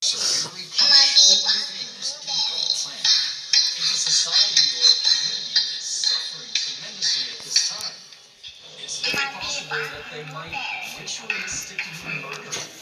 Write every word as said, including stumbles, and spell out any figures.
severely punish all things involved plan. If a society or community is suffering tremendously at this time, it's very possible that they might ritualistically murder